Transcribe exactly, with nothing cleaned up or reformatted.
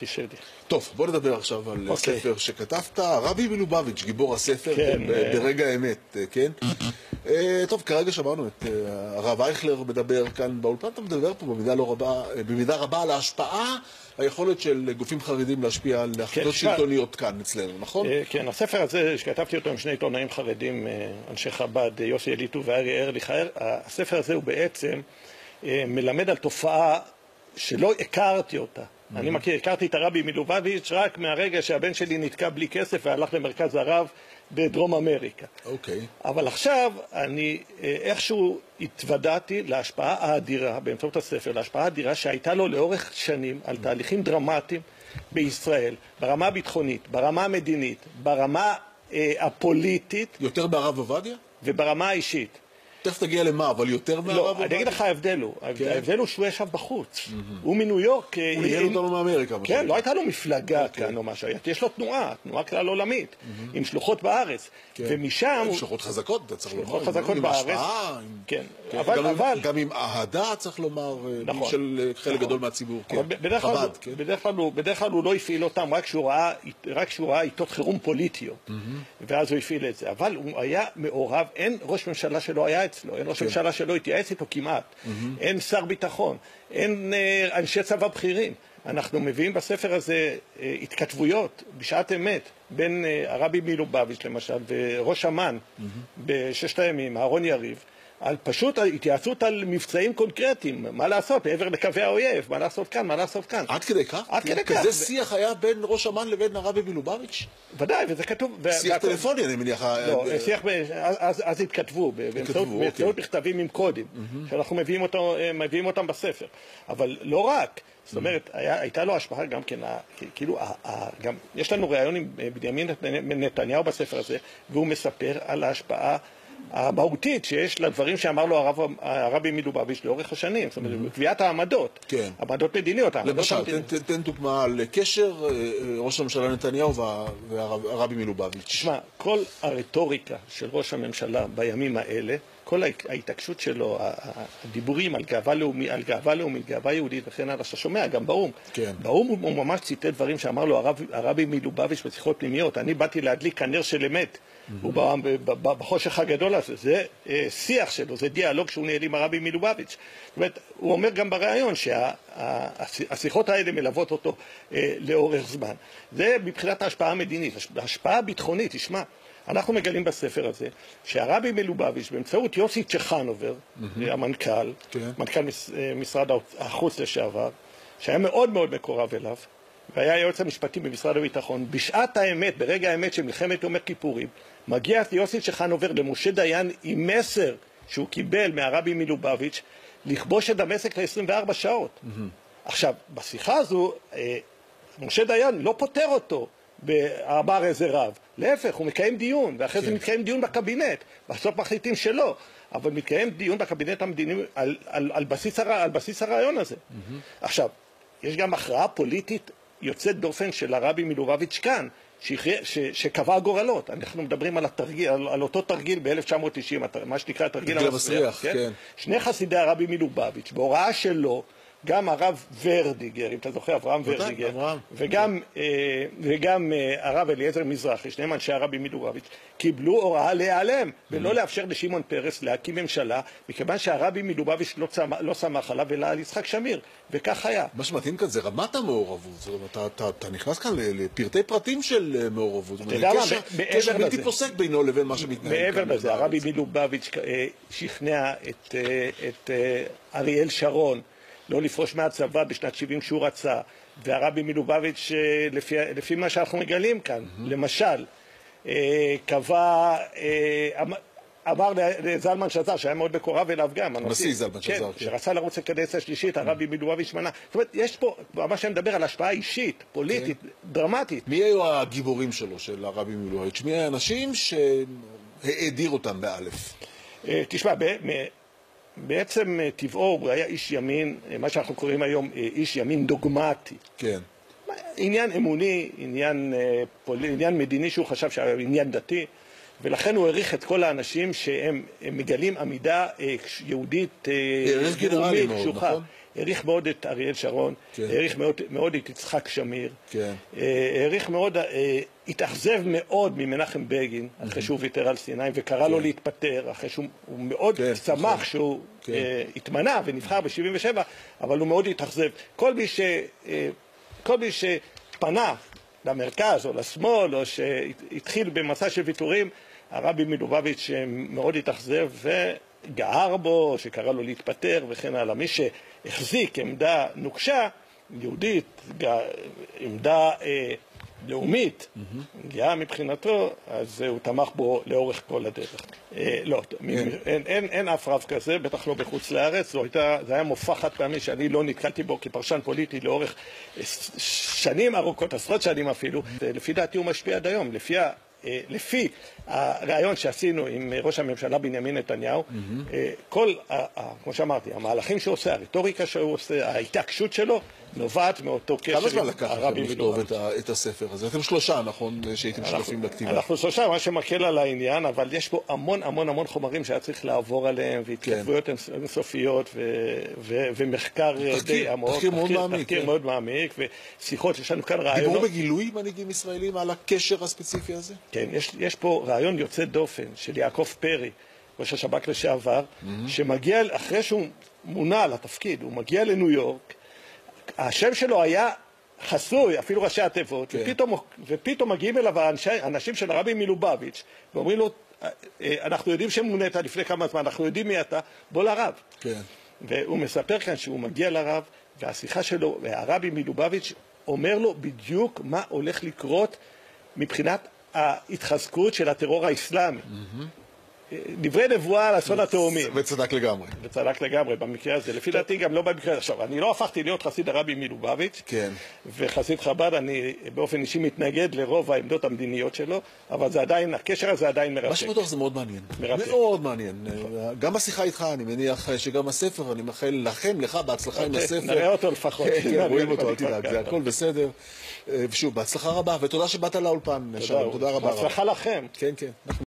תשאלי. טוב, בוא נדבר עכשיו על ספר שכתבת, הרבי מלובביץ', גיבור הספר, ברגע האמת, כן? טוב, כרגע שמענו את הרב אייכלר מדבר כאן באולפן, אתה מדבר פה במידה רבה על ההשפעה, היכולת של גופים חרדים להשפיע על החלטות שלטוניות כאן אצלנו, נכון? כן, הספר הזה שכתבתי אותו עם שני עיתונאים חרדים, אנשי חב"ד, יוסי אליטו וארי ארליך, הספר הזה הוא בעצם מלמד על תופעה שלא הכרתי אותה. אני מכיר, הכרתי את הרבי מלובביץ' רק מהרגע שהבן שלי נתקע בלי כסף והלך למרכז הרב בדרום אמריקה. אוקיי. אבל עכשיו אני איכשהו התוודעתי להשפעה האדירה, באמצעות הספר, להשפעה האדירה שהייתה לו לאורך שנים על תהליכים דרמטיים בישראל, ברמה הביטחונית, ברמה המדינית, ברמה אה, הפוליטית. יותר מהרב עובדיה? וברמה האישית. תכף תגיע למה, אבל יותר מהרב עובדיה? לא, אני אגיד לך ההבדל הוא. ההבדל הוא שהוא ישב בחוץ. הוא מניו יורק. הוא ניהל אותנו מאמריקה. כן, לא הייתה לו מפלגה כאן או משהו. יש לו תנועה, תנועה כלל עולמית, עם שלוחות בארץ. ומשם... שלוחות חזקות, אתה צריך לומר. שלוחות חזקות בארץ. כן. גם עם אהדה, צריך לומר, של חלק גדול מהציבור. בדרך כלל הוא לא הפעיל אותם רק כשהוא ראה עיתות חירום פוליטיות. ואז הוא הפעיל את זה. אבל הוא היה מעורב, אין ראש ממשלה שלא היה אצלו, אין ראש ממשלה שלא התייעץ איתו כמעט, אין שר ביטחון, אין אנשי צבא בכירים. אנחנו מביאים בספר הזה התכתבויות בשעת אמת בין הרבי מלובביץ' למשל וראש אמ"ן בששת הימים, אהרון יריב, על פשוט התייעצות על מבצעים קונקרטיים, מה לעשות מעבר לקווי האויב, מה לעשות כאן, מה לעשות כאן. עד כדי כך? עד כדי כך. כזה שיח היה בין ראש אמ"ן לבין הרבי מלובביץ'? ודאי, וזה כתוב. שיח טלפוני, אני מניח. לא, שיח, אז התכתבו, באמצעות מכתבים עם קודים, שאנחנו מביאים אותם בספר. אבל לא רק, זאת אומרת, הייתה לו השפעה גם כן, כאילו, יש לנו ראיון עם בנימין נתניהו בספר הזה, והוא מספר על ההשפעה המהותית שיש לדברים שאמר לו הרב, הרבי מלובביץ' לאורך השנים, זאת אומרת, קביעת העמדות, כן. עמדות מדיניות. למשל, תן, תן, תן דוגמה על קשר ראש הממשלה נתניהו והרבי מלובביץ'. תשמע, כל הרטוריקה של ראש הממשלה בימים האלה, כל ההתעקשות שלו, הדיבורים על גאווה לאומית, על גאווה לאומית, גאווה יהודית וכן הלאה, שאתה שומע, גם באום. כן. באום הוא ממש ציטט דברים שאמר לו הרב, הרבי מלובביץ' בשיחות פנימיות. אני באתי להדליק הנר של אמת, הוא בחושך הגדול הזה. זה שיח שלו, זה דיאלוג שהוא ניהל עם הרבי מלובביץ'. זאת אומרת, הוא אומר גם בראיון שהשיחות האלה מלוות אותו לאורך זמן. זה מבחינת ההשפעה המדינית, ההשפעה הביטחונית, תשמע. אנחנו מגלים בספר הזה שהרבי מלובביץ' באמצעות יוסי צ'חנובר, המנכ"ל, מנכ"ל משרד החוץ לשעבר, שהיה מאוד מאוד מקורב אליו, והיה היועץ המשפטי במשרד הביטחון, בשעת האמת, ברגע האמת של מלחמת יום הכיפורים, מגיע יוסי צ'חנובר למשה דיין עם מסר שהוא קיבל מהרבי מלובביץ' לכבוש את דמשק ל-עשרים וארבע שעות. עכשיו, בשיחה הזו, משה דיין לא פותר אותו, באמר איזה רב. להפך, הוא מקיים דיון, ואחרי זה מתקיים דיון בקבינט. בסוף מחליטים שלא, אבל מתקיים דיון בקבינט המדיני על, על, על, בסיס, הר, על בסיס הרעיון הזה. עכשיו, יש גם הכרעה פוליטית יוצאת דופן של הרבי מלובביץ' כאן, שקבע גורלות. אנחנו מדברים על, התרגיל, על, על אותו תרגיל ב-אלף תשע מאות תשעים, מה שנקרא התרגיל המסריח. כן? כן. שני חסידי הרבי מלובביץ', בהוראה שלו, גם הרב ורדיגר, אם אתה זוכר, אברהם ורדיגר, וגם, וגם הרב אליעזר מזרחי, שניהם אנשי הרבי מלובביץ', קיבלו הוראה להיעלם, ולא לאפשר לשמעון פרס להקים ממשלה, מכיוון שהרבי מלובביץ' לא שמח עליו, אלא על יצחק שמיר, וכך היה. מה שמתאים כאן זה רמת המעורבות, אתה נכנס כאן לפרטי פרטים של מעורבות, קשר בלתי פוסק בינו לבין מה שמתנהל כאן. מעבר לזה, הרבי מלובביץ' שכנע את אריאל שרון, לא לפרוש מהצבא בשנת שבעים שהוא רצה, והרבי מלובביץ' לפי, לפי מה שאנחנו מגלים כאן, mm-hmm. למשל, קבע, אמר לזלמן שזר, שהיה מאוד מקורב אליו גם, הנשיא זלמן שזר, כן, שרצה לרוץ לקדנציה השלישית, הרבי מלובביץ' מנה. זאת אומרת, יש פה, ממש אני מדבר על השפעה אישית, פוליטית, דרמטית. מי היו הגיבורים שלו, של הרבי מלובביץ'? מי האנשים שהאדיר אותם באלף? תשמע, בעצם טבעו הוא היה איש ימין, מה שאנחנו קוראים היום איש ימין דוגמטי. כן. עניין אמוני, עניין, עניין מדיני שהוא חשב שהיה עניין דתי, ולכן הוא העריך את כל האנשים שהם מגלים עמידה יהודית לאומית קשוחה. העריך מאוד את אריאל שרון, כן. העריך מאוד, מאוד את יצחק שמיר, כן. העריך מאוד, התאכזב מאוד ממנחם בגין, אחרי שהוא ויתר על סיני, וקרא כן. לו להתפטר, אחרי שהוא מאוד כן, שמח כן. שהוא כן. התמנה ונבחר ב-שבעים ושבע, אבל הוא מאוד התאכזב. כל מי ש... כל מי שפנה למרכז או לשמאל, או שהתחיל במסע של ויתורים, הרבי מלובביץ' מאוד התאכזב וגער בו, שקרא לו להתפטר וכן הלאה. מי שהחזיק עמדה נוקשה, יהודית, עמדה אה, לאומית, גאה מבחינתו, אז הוא תמך בו לאורך כל הדרך. אה, לא, אין, אין, אין אף רב כזה, בטח לא בחוץ לארץ, זו הייתה, זה היה מופע חד פעמי שאני לא נתקלתי בו כפרשן פוליטי לאורך שנים ארוכות, עשרות שנים אפילו. לפי דעתי הוא משפיע עד היום, לפי ה... לפי הרעיון שעשינו עם ראש הממשלה בנימין נתניהו, כל, כמו שאמרתי, המהלכים שהוא עושה, הרטוריקה שהוא עושה, ההתעקשות שלו, נובעת מאותו קשר עם הרבי מלובביץ'. כמה זמן לקח לכם לכתוב את הספר הזה? אתם שלושה, נכון, שהייתם שותפים לכתיבה? אנחנו שלושה, מה שמקל על העניין, אבל יש פה המון המון המון חומרים שהיה צריך לעבור עליהם, והתכתבויות אינסופיות, ומחקר די עמוק, תחקיר מאוד מעמיק, ושיחות, יש לנו כאן רעיונות. דיברו בגילוי מנהיגים ישראלים על הקשר הספציפי הזה? כן, יש, יש פה רעיון יוצא דופן של יעקב פרי, ראש השב"כ לשעבר, mm-hmm. שמגיע, אחרי שהוא מונה לתפקיד, הוא מגיע לניו יורק, השם שלו היה חסוי, אפילו ראשי התיבות, כן. ופתאום, ופתאום מגיעים אליו האנשים של הרבי מלובביץ' ואומרים לו, אנחנו יודעים שמונית לפני כמה זמן, אנחנו יודעים מי אתה, בוא לרב. כן. והוא מספר כאן שהוא מגיע לרב, והשיחה שלו, והרבי מלובביץ' אומר לו בדיוק מה הולך לקרות מבחינת ההתחזקות של הטרור האסלאמי. דברי נבואה על אסון התאומים. וצדק לגמרי. וצדק לגמרי במקרה הזה. לפי דעתי גם לא במקרה. עכשיו, אני לא הפכתי להיות חסיד הרבי מלובביץ'. כן. וחסיד חב"ד, אני באופן אישי מתנגד לרוב העמדות המדיניות שלו, אבל זה עדיין, הקשר הזה עדיין מרתק. מה שבטוח זה מאוד מעניין. מרתק. מאוד מעניין. גם השיחה איתך, אני מניח שגם הספר, אני מאחל לכם, לך, בהצלחה עם הספר. נראה אותו לפחות. כן, רואים אותו, אל תדאג, זה הכל בסדר. ושוב, בהצלחה רבה, ותודה שבאת לאולפן. תודה רבה. בהצלחה לכם. כן, כן.